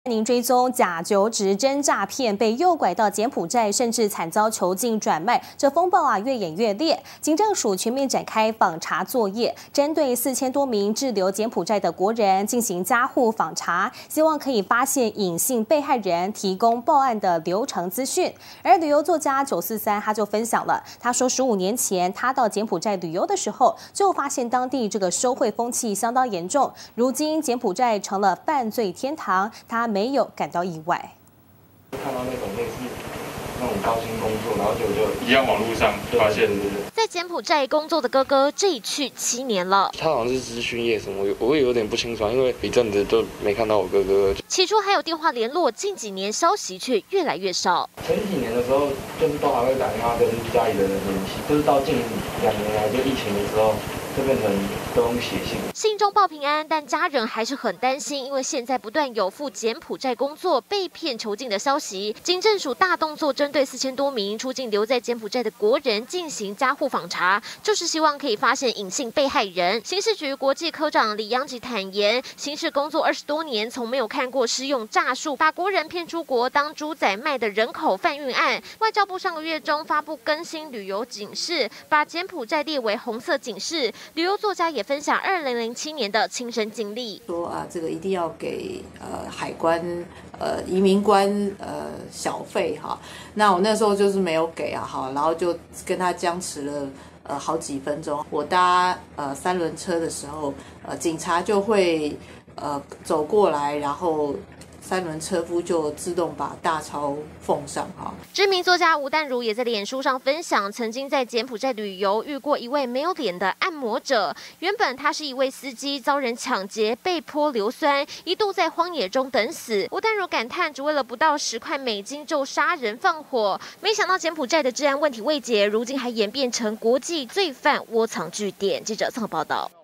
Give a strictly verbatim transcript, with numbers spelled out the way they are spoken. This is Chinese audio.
您追踪假酒指真诈骗，被诱拐到柬埔寨，甚至惨遭囚禁转卖，这风暴啊越演越烈。警政署全面展开访查作业，针对四千多名滞留柬埔寨的国人进行家户访查，希望可以发现隐性被害人，提供报案的流程资讯。而旅游作家九四三他就分享了，他说十五年前他到柬埔寨旅游的时候，就发现当地这个收贿风气相当严重，如今柬埔寨成了犯罪天堂，他没有感到意外。 看到那种类似那种高薪工作，然后就就一样网络上发现， 在柬埔寨工作的哥哥，这一去七年了。 他好像是资讯业什么，我也有点不清楚，因为一阵子都没看到我哥哥。 起初还有电话联络，近几年消息却越来越少。 前几年的时候，就是都还会打电话跟家里的人联系，就是到近两年来就疫情的时候。就变成都用写信， 信中报平安，但家人还是很担心，因为现在不断有赴柬埔寨工作被骗囚禁的消息。警政署大动作，针对四千多名出境留在柬埔寨的国人进行家户访查，就是希望可以发现隐性被害人。刑事局国际科长李央吉坦言，刑事工作二十多年，从没有看过施用诈术把国人骗出国当猪仔卖的人口贩运案。外交部上个月中发布更新旅游警示，把柬埔寨列为红色警示。旅游作家也分享二零零七年的亲身经历， 说啊，这个一定要给呃海关呃移民官呃小费哈。那我那时候就是没有给啊，哈，然后就跟他僵持了呃好几分钟。我搭呃三轮车的时候，呃警察就会呃走过来，然后。三轮车夫就自动把大钞奉上哈。 知名作家吴淡如也在脸书上分享，曾经在柬埔寨旅游遇过一位没有脸的按摩者。原本他是一位司机，遭人抢劫，被泼硫酸，一度在荒野中等死。吴淡如感叹，只为了不到十块美金就杀人放火，没想到柬埔寨的治安问题未解，如今还演变成国际罪犯窝藏据点。记者综合报道。